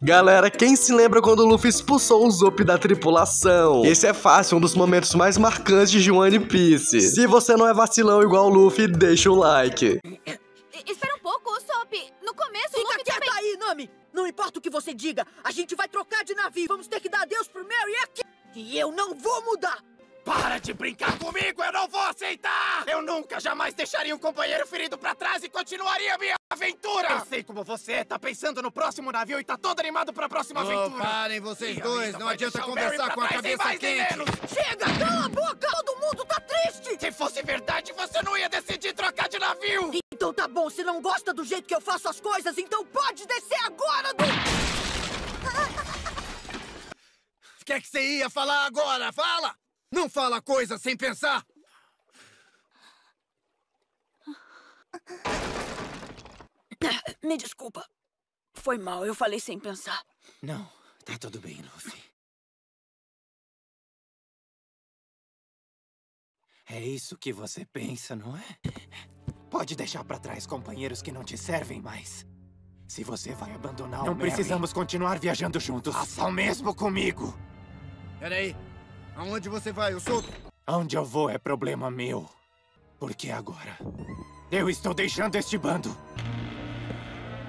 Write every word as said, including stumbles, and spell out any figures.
Galera, quem se lembra quando o Luffy expulsou o Zop da tripulação? Esse é fácil, um dos momentos mais marcantes de One Piece. Se você não é vacilão igual o Luffy, deixa o like. Espera um pouco, Usopp. No começo, Fica o Luffy quieta também... aí, Nami! Não importa o que você diga, a gente vai trocar de navio. Vamos ter que dar adeus pro Mary aqui. E eu não vou mudar. Para de brincar comigo, eu não vou aceitar! Eu nunca, jamais deixaria um companheiro ferido pra trás e continuaria minha aventura! Eu sei como você é, tá pensando no próximo navio e tá todo animado pra próxima oh, aventura! Parem vocês Minha dois, vida não vai adianta deixar o conversar Barry com a pra trás, nem cabeça mais nem quente! menos. Chega, cala a boca! Todo mundo tá triste! Se fosse verdade, você não ia decidir trocar de navio! Então tá bom, se não gosta do jeito que eu faço as coisas, então pode descer agora do... O que é que você ia falar agora? Fala! Não fala coisa sem pensar! Me desculpa. Foi mal, eu falei sem pensar. Não, tá tudo bem, Luffy. É isso que você pensa, não é? Pode deixar pra trás companheiros que não te servem mais. Se você vai abandonar o Não Mary, precisamos continuar viajando juntos. Faça o mesmo comigo. Peraí, aonde você vai? Eu sou... Onde eu vou é problema meu. Porque agora eu estou deixando este bando.